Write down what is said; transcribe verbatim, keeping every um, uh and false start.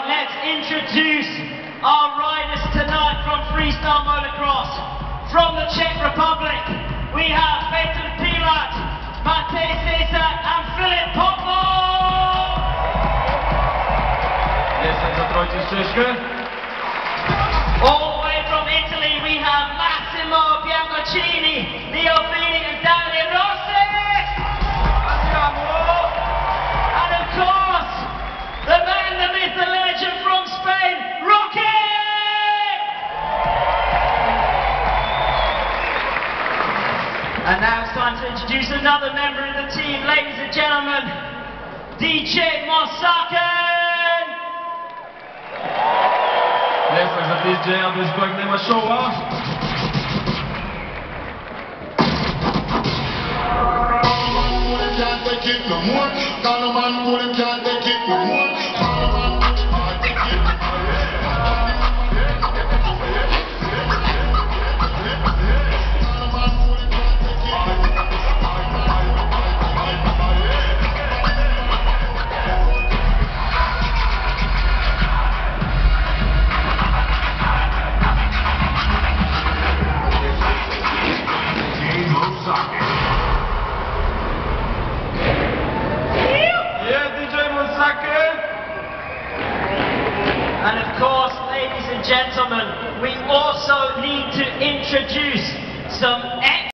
let's introduce our riders tonight from Freestyle Motocross. From the Czech Republic, we have Peter Pilat, Matej Cesar and Filip Popov! Jestem za trojci z Češka. All the way from Italy, we have Massimo Bianconcini, Leo Fini and Davide Rossi! Andiamo! And of course, the man, the myth, the legend from Spain, Rocky! And now it's time to introduce another member of the team, ladies and gentlemen, D J Mosaken! Jestem za D J, aby zbędnyła showa. Can't take it no more. Gonna man who them can't take it no more. Gonna man who them can't take it no more. And of course, ladies and gentlemen, we also need to introduce some